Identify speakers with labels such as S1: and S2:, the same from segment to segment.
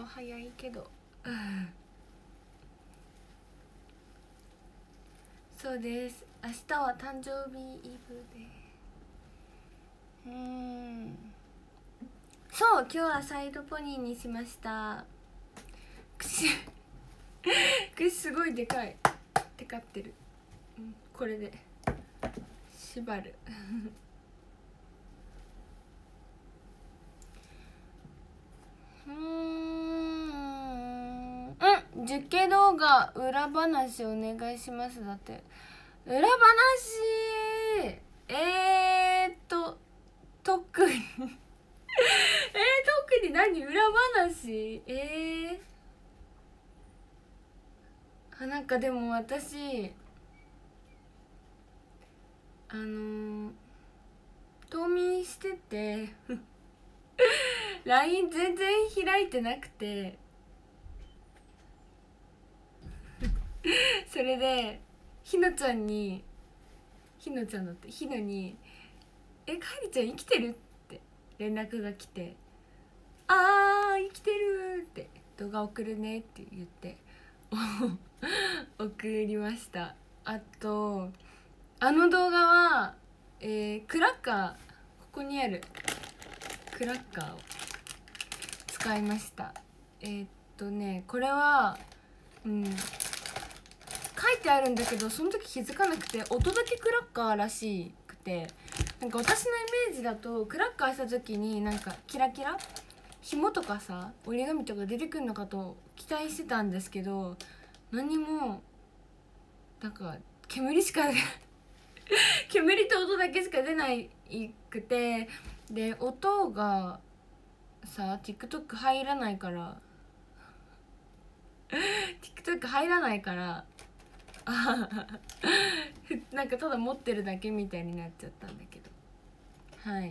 S1: 早いけどそうです。明日は誕生日イブでそう今日はサイドポニーにしました。口すごいでかいテカってる、これで縛る受験動画裏話お願いします。だって裏話特に特に何裏話なんかでも私冬眠しててLINE 全然開いてなくてそれでひのちゃんにひのちゃんだってひのに「かえりちゃん生きてる?」って連絡が来て「あー生きてる」って動画送るねって言って送りました。あとあの動画は、クラッカー、ここにあるクラッカーを使いました。これは書いてあるんだけどその時気づかなくて音だけクラッカーらしくて、なんか私のイメージだとクラッカーした時になんかキラキラ紐とかさ折り紙とか出てくるのかと期待してたんですけど、何もなんか煙しか煙と音だけしか出ないくて、で音がさ TikTok 入らないから TikTok 入らないからなんかただ持ってるだけみたいになっちゃったんだけど、はい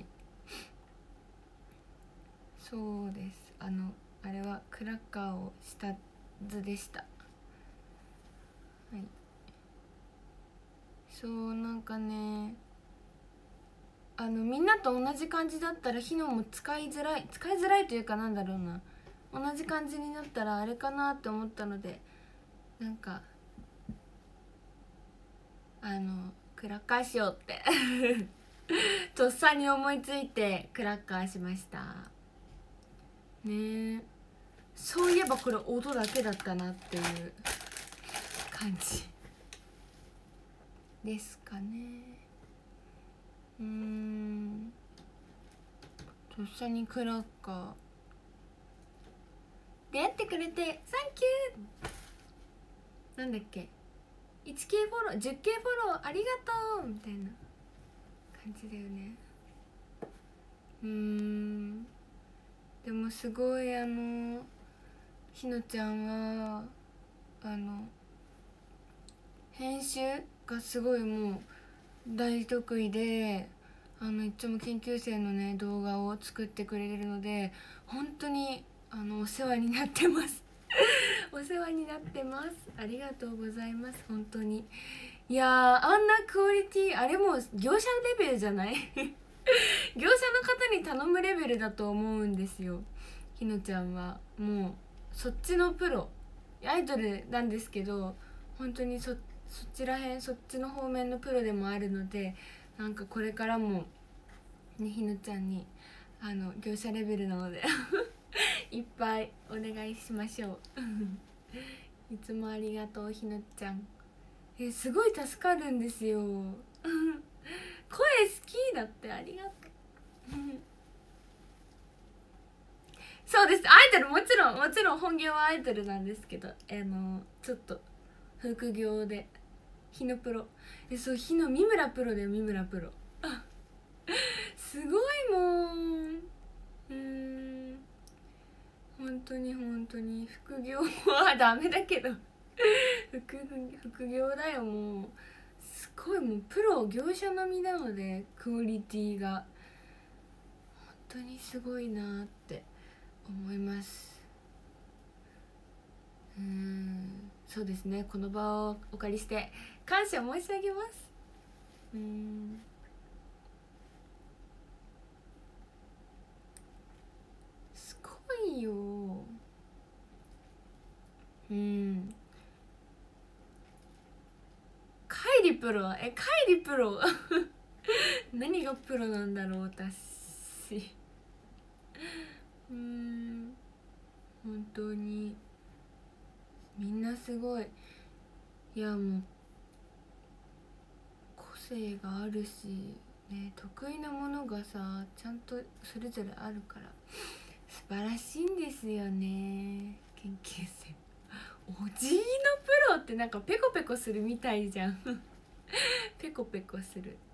S1: そうです。あれはクラッカーをした図でした。はいそうなんかねみんなと同じ感じだったらヒノも使いづらいというかなんだろうな、同じ感じになったらあれかなって思ったので、なんかクラッカーしようってとっさに思いついてクラッカーしましたね。そういえばこれ音だけだったなっていう感じですかね。とっさにクラッカー出会ってくれてサンキューなんだっけ 1K フォロー 10K フォローありがとうみたいな感じだよね。でもすごいひのちゃんは編集がすごいもう大得意でいつも研究生のね動画を作ってくれるので本当にお世話になってますお世話になってます。ありがとうございます本当に。いやあんなクオリティあれも業者レベルじゃない業者の方に頼むレベルだと思うんですよ。ひのちゃんはもうそっちのプロアイドルなんですけど本当にそっちの方面のプロでもあるので、なんかこれからもねひのちゃんに業者レベルなのでいっぱいお願いしましょういつもありがとうひのちゃん。すごい助かるんですよ声好きだってありがとうそうですアイドルもちろん本業はアイドルなんですけどちょっと副業でひのプロそうひの三村プロだよ三村プロすごいもん本当に副業はダメだけど副業だよもうすごいもうプロ業者並みなのでクオリティが本当にすごいなって思います。そうですねこの場をお借りして感謝申し上げます。すごいよプロカイリプロ何がプロなんだろう私本当にみんなすごい。いやもう個性があるしね、得意なものがさちゃんとそれぞれあるから素晴らしいんですよね。研究生お辞儀のプロってなんかペコペコするみたいじゃんペコペコする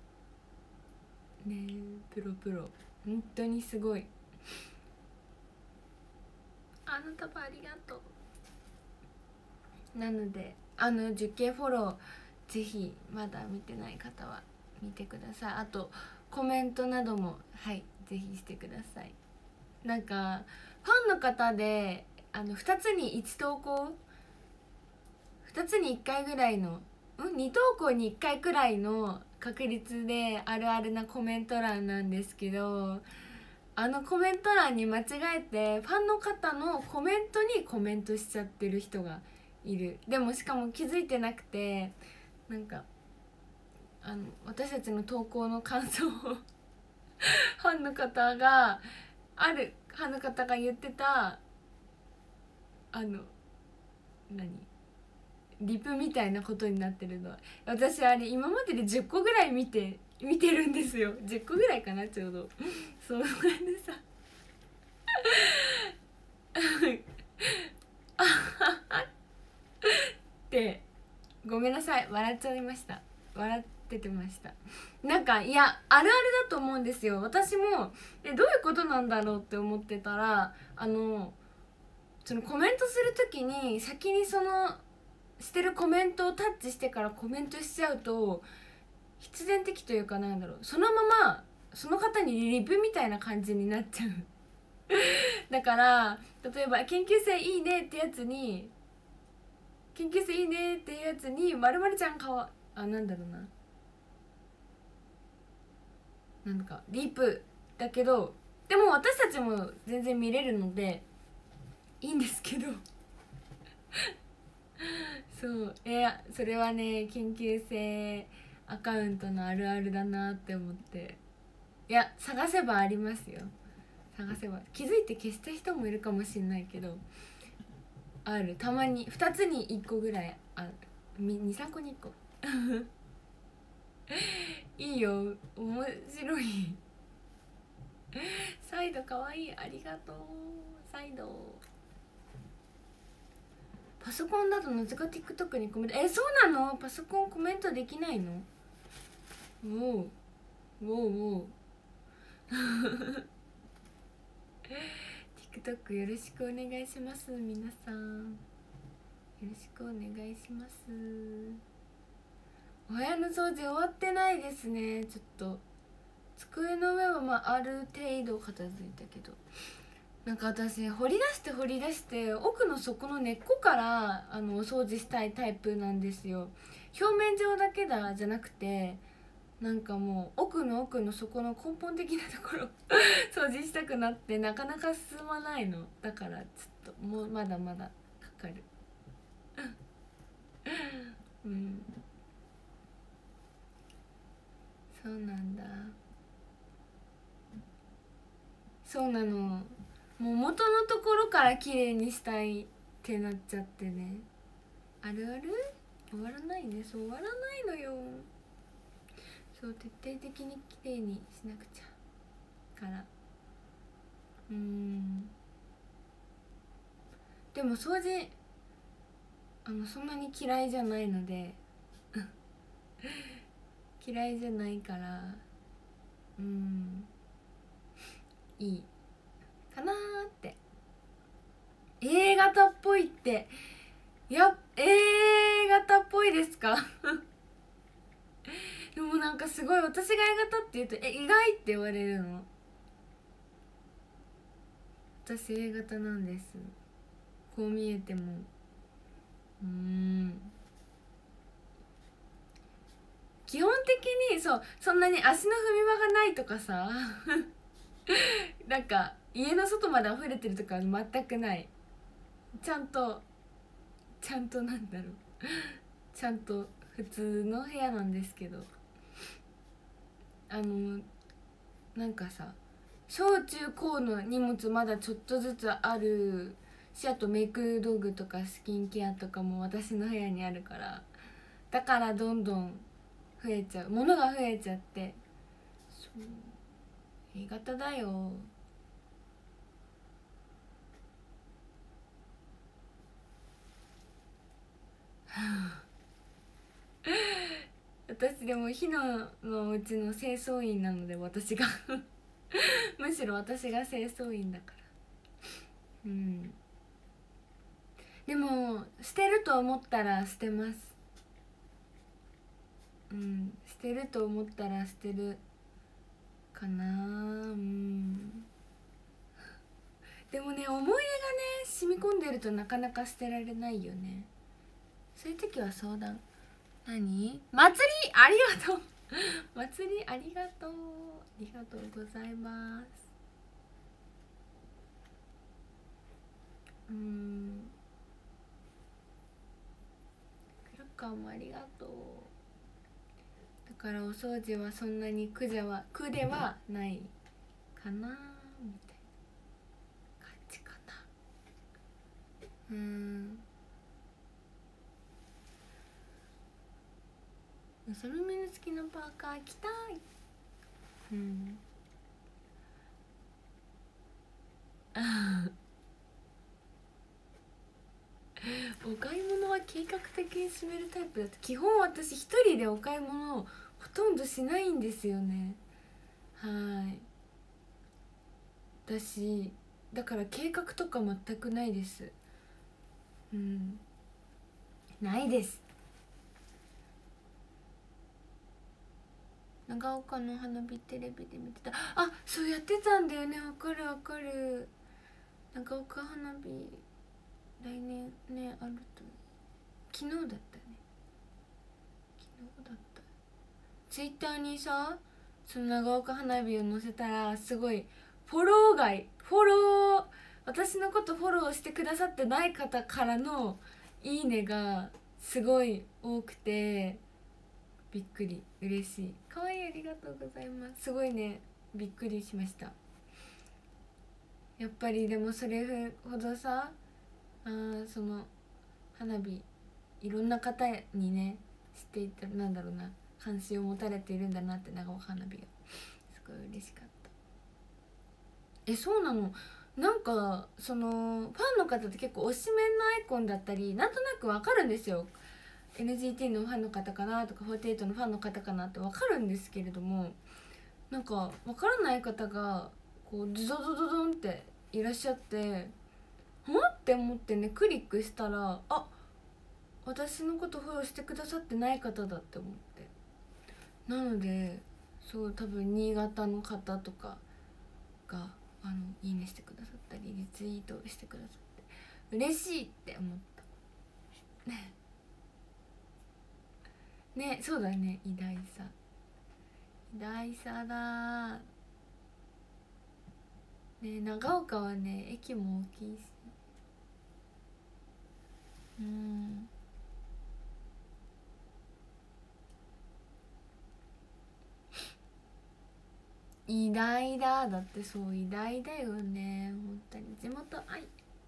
S1: ね。プロ本当にすごい。あの束ありがとう。なので10系フォローぜひまだ見てない方は見てください。あとコメントなどもはいぜひしてください。なんかファンの方で2つに1投稿2つに1回ぐらいの2投稿に1回くらいの確率であるあるなコメント欄なんですけど、コメント欄に間違えてファンの方のコメントにコメントしちゃってる人がいる。でもしかも気づいてなくてなんか私たちの投稿の感想をファンの方が言ってたリプみたいなことになってるのは、私あれ今までで10個ぐらい見てるんですよ。10個ぐらいかなちょうどそうなんでさってごめんなさい笑っちゃいました。笑っててました。なんかいやあるあるだと思うんですよ。私もどういうことなんだろうって思ってたらそのコメントする時に先にそのしてるコメントをタッチしてからコメントしちゃうと必然的というかなんだろう、そのままその方にリプみたいな感じになっちゃうだから例えば研究生いいねってやつに研究生いいねっていうやつにまるまるちゃんなんだろうな、なんかリプだけどでも私たちも全然見れるのでいいんですけどそうそれはね研究生アカウントのあるあるだなって思って、いや探せばありますよ。探せば気づいて消した人もいるかもしれないけどある。たまに2つに1個ぐらい23個に1個いいよ面白いサイドかわいいありがとうサイド。パソコンだとなぜか TikTok にコメントそうなの？パソコンコメントできないの？ウォーTikTok よろしくお願いします。皆さんよろしくお願いします。お部屋の掃除終わってないですね。ちょっと机の上はある程度片付いたけど、なんか私掘り出して奥の底の根っこからお掃除したいタイプなんですよ。表面上だけじゃなくてなんかもう奥の底の根本的なところ掃除したくなってなかなか進まないの。だからちょっともうまだまだかかるそうなんだ。そうなの。もう元のところから綺麗にしたいってなっちゃってね。あるある終わらないね。そう終わらないのよ。そう徹底的に綺麗にしなくちゃからでも掃除そんなに嫌いじゃないので嫌いじゃないからいいかなーって。A 型っぽいってA 型っぽいですかでもなんかすごい私が A 型って言うと意外って言われるの。私 A 型なんです。こう見えても基本的にそんなに足の踏み場がないとかさなんか家の外まで溢れてるとか全くない。ちゃんとなんだろうちゃんと普通の部屋なんですけど、なんかさ、小中高の荷物まだちょっとずつあるし、あとメイク道具とかスキンケアとかも私の部屋にあるから、だからどんどん増えちゃう、物が増えちゃって、そう、A 型だよ。私でもひなのうちの清掃員なので、私がむしろ私が清掃員だから。うん、でも捨てると思ったら捨てます。うん、捨てると思ったら捨てるかな。うん、でもね、思い出がね染み込んでるとなかなか捨てられないよね。そういう時は相談。何？祭りありがとう祭りありがとう、ありがとうございます。クラッカーもありがとう。だからお掃除はそんなに苦ではないかなみたいな感じかな。その目の好きなパーカー着たい。お買い物は計画的に進めるタイプだと、基本私一人でお買い物をほとんどしないんですよね。はい。私だから計画とか全くないです。ないです。長岡の花火テレビで見てた。あ、そうやってたんだよね。わかるわかる。長岡花火来年ねあると。昨日だったね。昨日だった。ツイッターにさ、その長岡花火を載せたら、すごいフォロー、私のことフォローしてくださってない方からのいいねがすごい多くて、びっくり、嬉しい。かわいい、ありがとうございます。すごいね、びっくりしました。やっぱりでもそれほどさ、その花火いろんな方にね知っていた、なんだろうな、関心を持たれているんだなって、長岡花火がすごい嬉しかった。そうなの。なんかそのファンの方って結構推しメンのアイコンだったりなんとなくわかるんですよ。 NGT のファンの方かなとか48のファンの方かなってわかるんですけれども、なんかわからない方がこうズドドドドンっていらっしゃって、って思ってね、クリックしたら、あ、私のことフォローしてくださってない方だって思って。なので、そう、多分新潟の方とかがいいねしてくださったりリツイートしてくださって嬉しいって思ったね。そうだね、偉大さ、偉大さだね。長岡はね駅も大きいし、偉大だって。そう、偉大だよね、本当に。地元愛。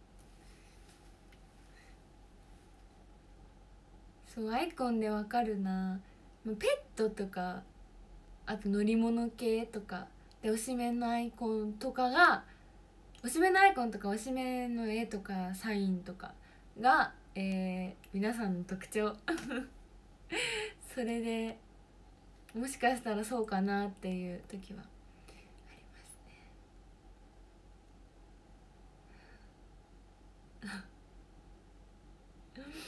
S1: そう、アイコンでわかるな。ペットとか、あと乗り物系とかで、推しメンのアイコンとかが、推しメンのアイコンとか推しメンの絵とかサインとかが、皆さんの特徴それでもしかしたらそうかなっていう時はありますね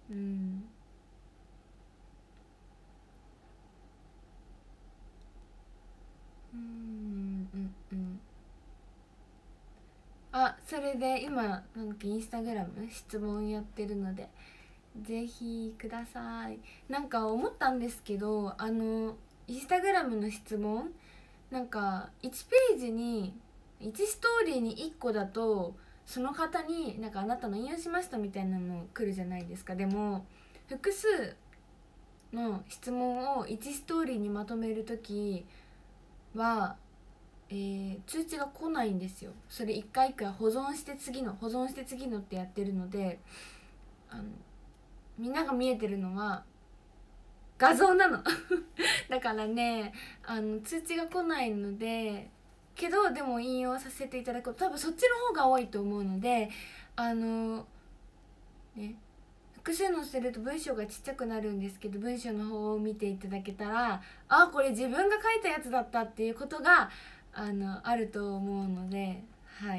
S1: あ、それで今なんかインスタグラム質問やってるので、ぜひください。なんか思ったんですけど、インスタグラムの質問、なんか1ページに1ストーリーに1個だと、その方になんかあなたの引用しましたみたいなの来るじゃないですか。でも複数の質問を1ストーリーにまとめるときは、通知が来ないんですよ。それ一回一回保存して次のってやってるので、みんなが見えてるのは画像なのだからね、通知が来ないので、けどでも引用させていただくと多分そっちの方が多いと思うので、ね、複数載せると文章がちっちゃくなるんですけど、文章の方を見ていただけたら、あ、これ自分が書いたやつだったっていうことがあると思うので、はい、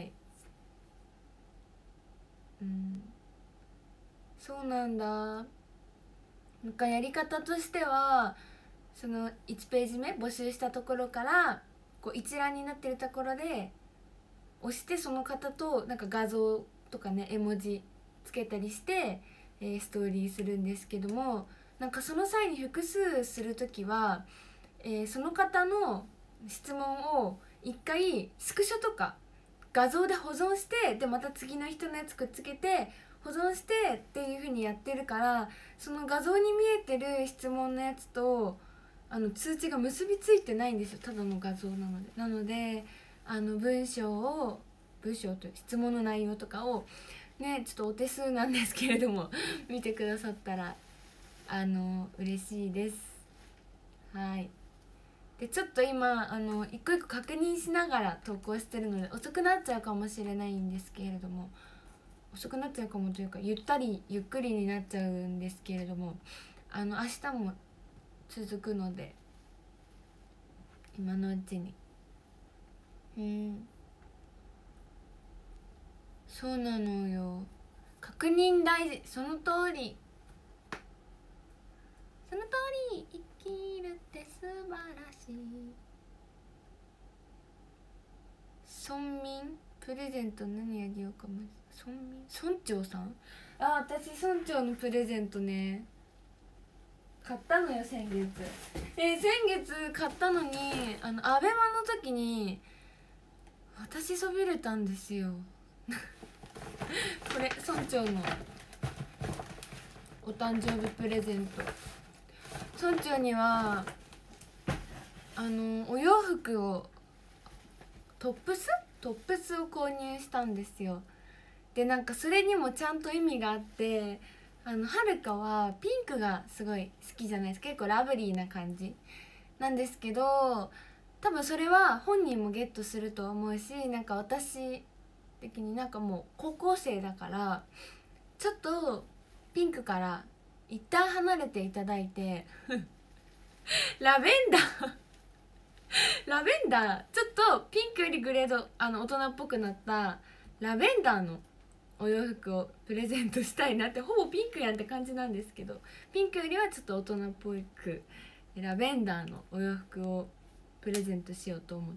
S1: そうなんだ。なんかやり方としては、その1ページ目募集したところからこう一覧になってるところで押して、その方となんか画像とかね、絵文字つけたりして、ストーリーするんですけども、なんかその際に複数するときは、その方の質問を一回スクショとか画像で保存して、でまた次の人のやつくっつけて保存してっていう風にやってるから、その画像に見えてる質問のやつと通知が結びついてないんですよ、ただの画像なので。なので文章と質問の内容とかをね、ちょっとお手数なんですけれども見てくださったら嬉しいです。はい。でちょっと今一個一個確認しながら投稿してるので遅くなっちゃうかもしれないんですけれども、遅くなっちゃうかもというかゆっくりになっちゃうんですけれども、明日も続くので今のうちに。そうなのよ、確認大事。その通り、その通り。生きるって素晴らしい。村民プレゼント何あげようか。村長さん、私村長のプレゼントね買ったのよ先月。先月買ったのにアベマの時に私そびれたんですよこれ村長のお誕生日プレゼント。村長にはお洋服をトップスを購入したんですよ。でなんかそれにもちゃんと意味があって、はるかはピンクがすごい好きじゃないですか。結構ラブリーな感じなんですけど、多分それは本人もゲットすると思うし、なんか私的になんかもう高校生だからちょっとピンクから一旦離れていただいてラベンダーちょっとピンクよりグレード大人っぽくなったラベンダーのお洋服をプレゼントしたいなって。ほぼピンクやんって感じなんですけど、ピンクよりはちょっと大人っぽくラベンダーのお洋服をプレゼントしようと思って、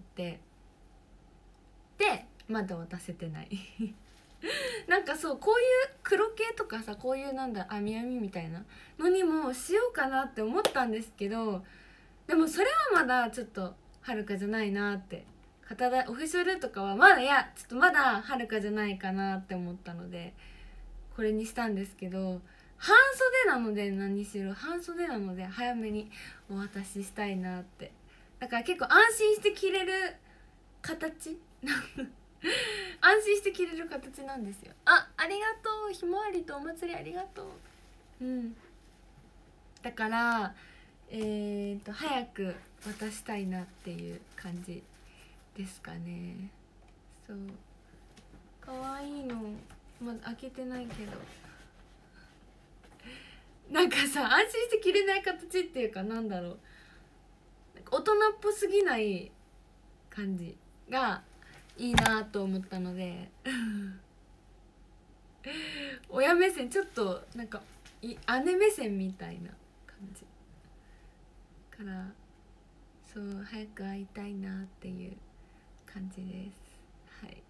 S1: でまだ渡せてないなんかそう、こういう黒系とかさ、こういうなんだ網みたいなのにもしようかなって思ったんですけど、でもそれはまだちょっとはるかじゃないなって。オフィシャルとかはまだ、いやちょっとまだはるかじゃないかなって思ったのでこれにしたんですけど、半袖なので、何しろ半袖なので早めにお渡ししたいなって。だから結構安心して着れる形安心して着れる形なんですよ。ありがとう、ひまわりとお祭りありがとう。だから早く渡したいなっていう感じですかね。そう、かわいいのまだ開けてないけど、なんかさ、安心して着れない形っていうか、なんだろう、大人っぽすぎない感じがいいなと思ったので親目線、ちょっとなんか姉目線みたいな感じから、そう早く会いたいなっていう感じです。はい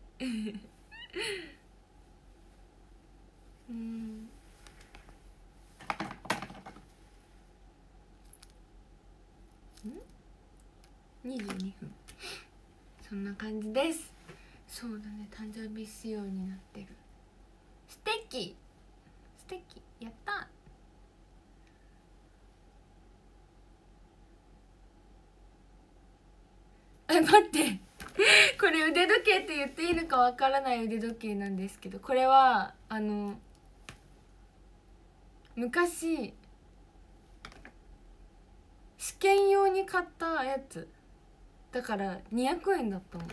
S1: 22分、そんな感じです。そうだね、誕生日仕様になってる。素敵やった。 待ってこれ腕時計って言っていいのかわからない腕時計なんですけど、これは昔試験用に買ったやつだから200円だったの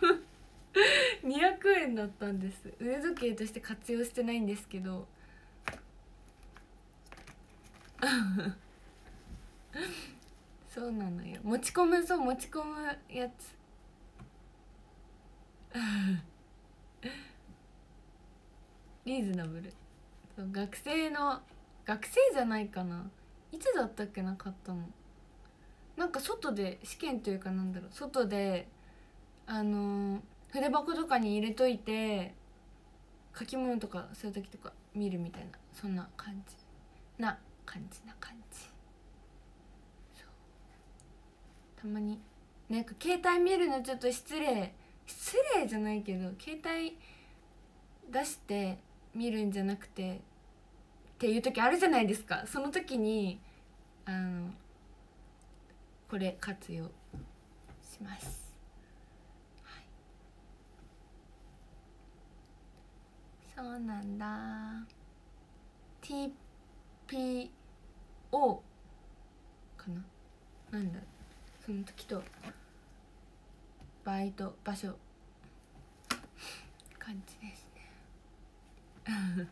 S1: 200円だったんです。腕時計として活用してないんですけどそうなのよ、持ち込むやつリーズナブル。そう、学生じゃないかな、いつだったっけな、買ったの。なんか外で試験というか、なんだろう、外で筆箱とかに入れといて書き物とかする時とか見るみたいな、そんな感じな感じ。そう、たまになんか携帯見るのちょっと失礼じゃないけど、携帯出して見るんじゃなくてっていう時あるじゃないですか。その時にこれ活用します、はい、そうなんだ。 TPO かな、なんだ、その時とバイト場所感じですね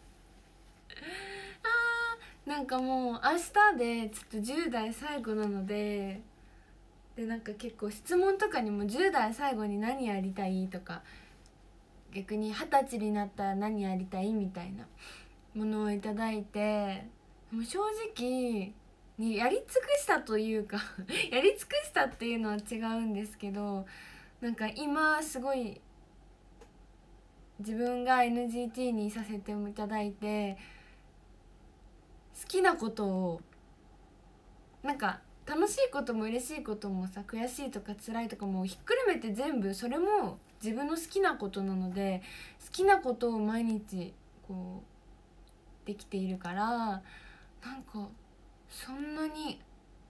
S1: なんかもう明日でちょっと10代最後なので、なんか結構質問とかにも10代最後に何やりたいとか、逆に20歳になったら何やりたいみたいなものをいただいて、もう正直にやり尽くしたというかやり尽くしたっていうのは違うんですけど、なんか今すごい自分が NGT にさせていただいて、好きなことをなんか楽しいことも嬉しいこともさ、悔しいとか辛いとかもひっくるめて全部それも自分の好きなことなので、好きなことを毎日こうできているから、なんかそんなに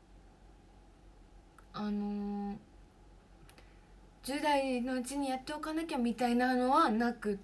S1: 10代のうちにやっておかなきゃみたいなのはなくって、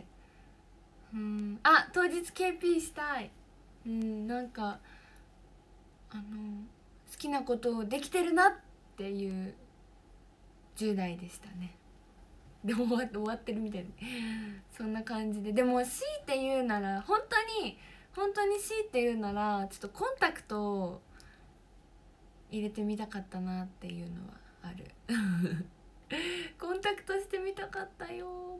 S1: あ、当日 KP したい。なんか好きなことをできてるなっていう10代でしたね。でも終わってるみたいでそんな感じで、でも強いて言うなら本当に強いて言うなら、ちょっとコンタクトを入れてみたかったなっていうのはあるコンタクトしてみたかったよ。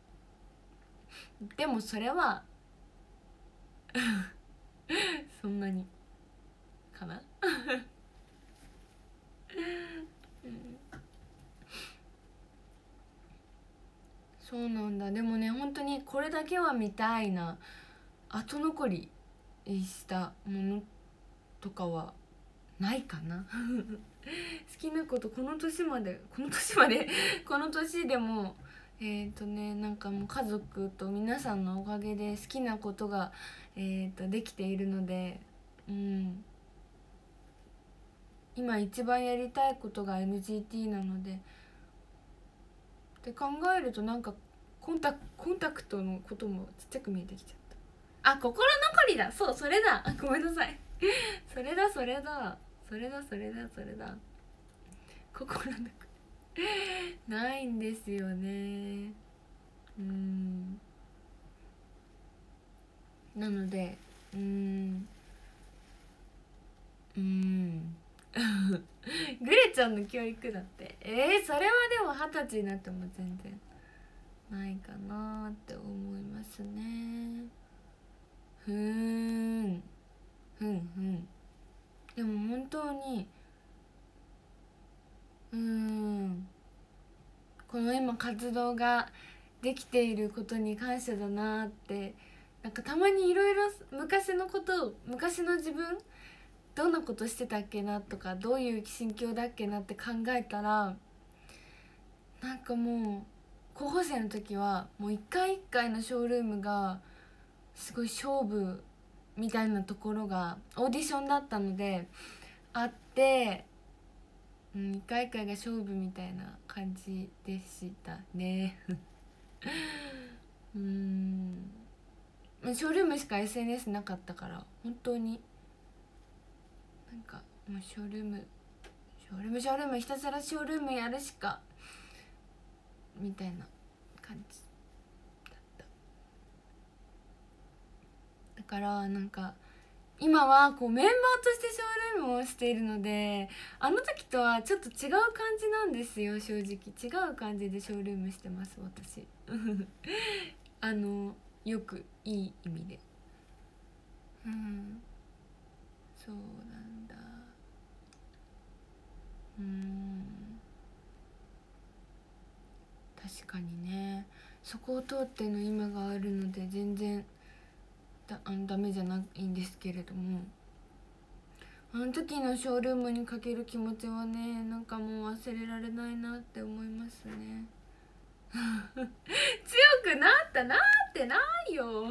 S1: でもそれはそんなにかなそうなんだ。でもね、本当にこれだけは見たいな、後残りしたものとかはないかな好きなことこの年この年でもなんかもう家族と皆さんのおかげで好きなことができているので、今一番やりたいことが NGT なので、って考えるとなんかコンタクトのこともちっちゃく見えてきちゃった。あ、心残りだ。そう、それだ。あ、ごめんなさいそれだ心残りないんですよね。なのでグレちゃんの教育だって、それはでも20歳になっても全然ないかなって思いますね。でも本当にこの今活動ができていることに感謝だなって、なんかたまにいろいろ昔の自分どんなことしてたっけなとか、どういう心境だっけなって考えたら、なんかもう高校生の時はもう一回一回のショールームがすごい勝負みたいなところがオーディションだったのであって、 一回一回が勝負みたいな感じでしたねショールームしか SNS なかったから本当になんかもうショールームひたすらショールームやるしかみたいな感じだった。だからなんか今はこうメンバーとしてショールームをしているので、あの時とはちょっと違う感じなんですよ。正直違う感じでショールームしてます私よくいい意味で。そうなんだ。確かにね、そこを通っての今があるので全然ダメじゃないんですけれども、あの時のショールームにかける気持ちはね、なんかもう忘れられないなって思いますね強くなってないよ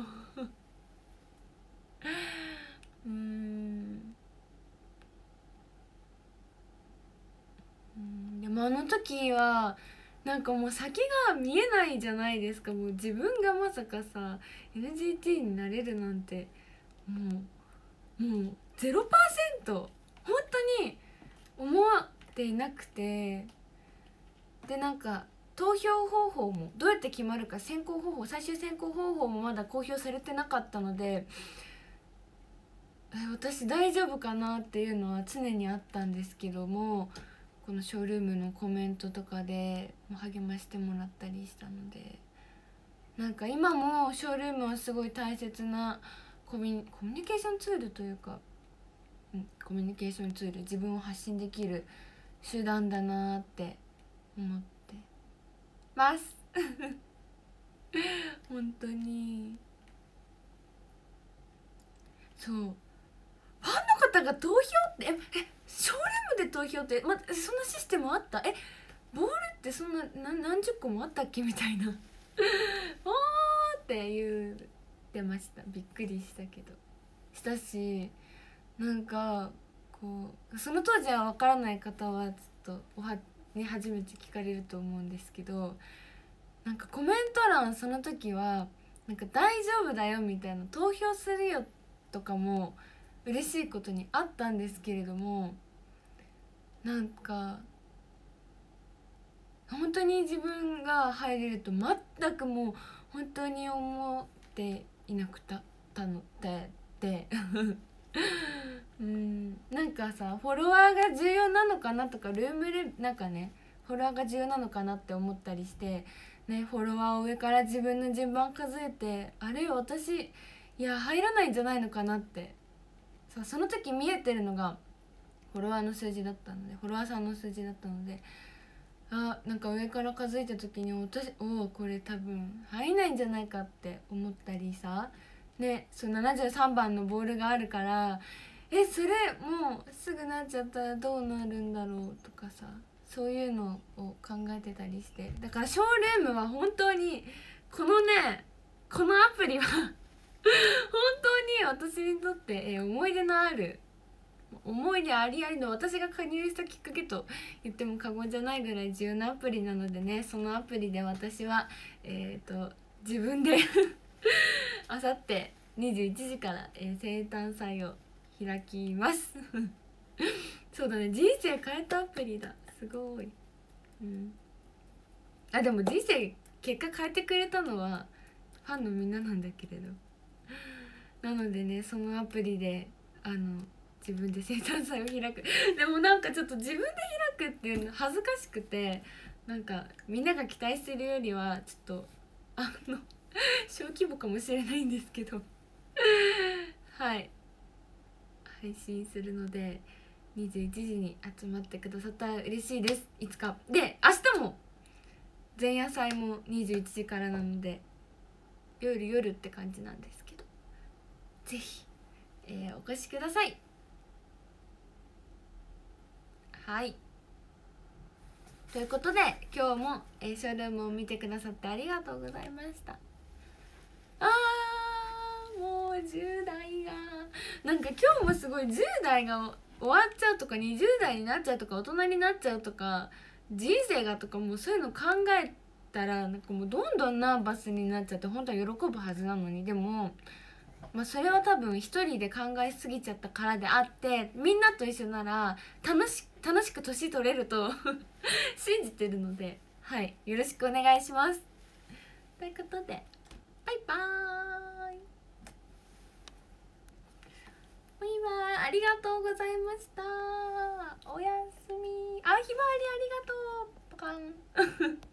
S1: でもあの時はなんかもう先が見えないじゃないですか。もう自分がまさかさ NGT になれるなんてもう 0% 本当に思っていなくて、でなんか投票方法もどうやって決まるか、最終選考方法もまだ公表されてなかったので、私大丈夫かなっていうのは常にあったんですけども、このショールームのコメントとかで励ましてもらったりしたので、なんか今もショールームはすごい大切なコミュニケーションツールというか、コミュニケーションツール、自分を発信できる手段だなって思ってます本当にそう。ファンの方が投票ってショールームで投票って、そんなシステムあった？ボールってそんな何十個もあったっけみたいなおーって言ってました。びっくりしたし、なんかこうその当時は分からない方はちょっと初めて聞かれると思うんですけど、なんかコメント欄その時はなんか大丈夫だよみたいな、投票するよとかも嬉しいことにあったんですけれども、なんか本当に自分が入れると全くもう本当に思っていなくたのでなんかさ、フォロワーが重要なのかなとか、ルームでなんかね、フォロワーが重要なのかなって思ったりしてね、フォロワーを上から自分の順番数えて、あれ私入らないんじゃないのかなってその時見えてるのがフォロワーの数字だったので、フォロワーさんの数字だったので、なんか上から数えた時にこれ多分入んないんじゃないかって思ったりさね、73番のボールがあるから、それもうすぐなっちゃったらどうなるんだろうとかさ、そういうのを考えてたりして、だからショールームは本当にこのアプリは本当に私にとって、思い出ありありの、私が加入したきっかけと言っても過言じゃないぐらい重要なアプリなのでね、そのアプリで私は自分であさって21時から、生誕祭を開きますそうだね、人生変えたアプリだ、すごい。でも人生結果変えてくれたのはファンのみんななんだけれど、なのでね、そのアプリで自分で生誕祭を開くでもなんかちょっと自分で開くっていうの恥ずかしくて、なんかみんなが期待するよりはちょっと小規模かもしれないんですけどはい配信するので21時に集まってくださったら嬉しいです。いつかで明日も前夜祭も21時からなので夜って感じなんですけど、ぜひ、お越しください。はいということで今日も、ショールームを見てくださってありがとうございました。もう10代がなんか今日もすごい10代が終わっちゃうとか20代になっちゃうとか大人になっちゃうとか人生がとかもうそういうの考えたらなんかもうどんどんナーバスになっちゃって本当は喜ぶはずなのにでも、まあ、それは多分一人で考えすぎちゃったからであってみんなと一緒なら楽しく年取れると信じてるので、はい、よろしくお願いします。ということでバイバーイ。バイバイ、ありがとうございました。おやすみ。あ、ひまわりありがとう。パカン